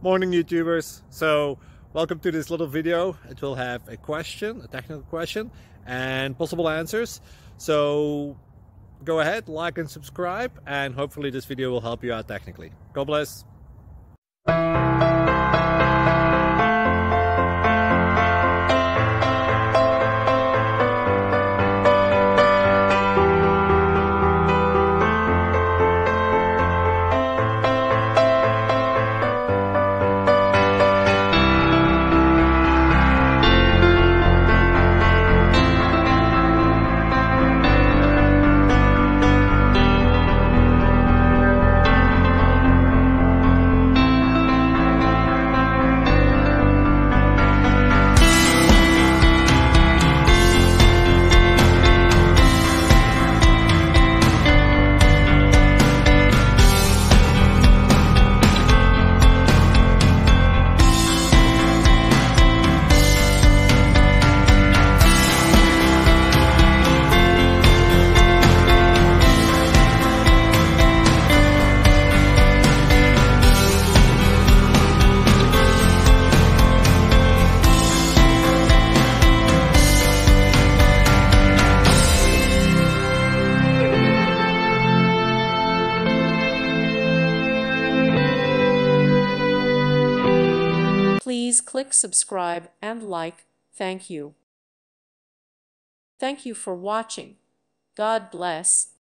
Morning YouTubers. So welcome to this little video. It will have a question, a technical question, and possible answers. So go ahead, like and subscribe, and hopefully this video will help you out technically. God bless. Please click subscribe and like. Thank you. Thank you for watching. God bless.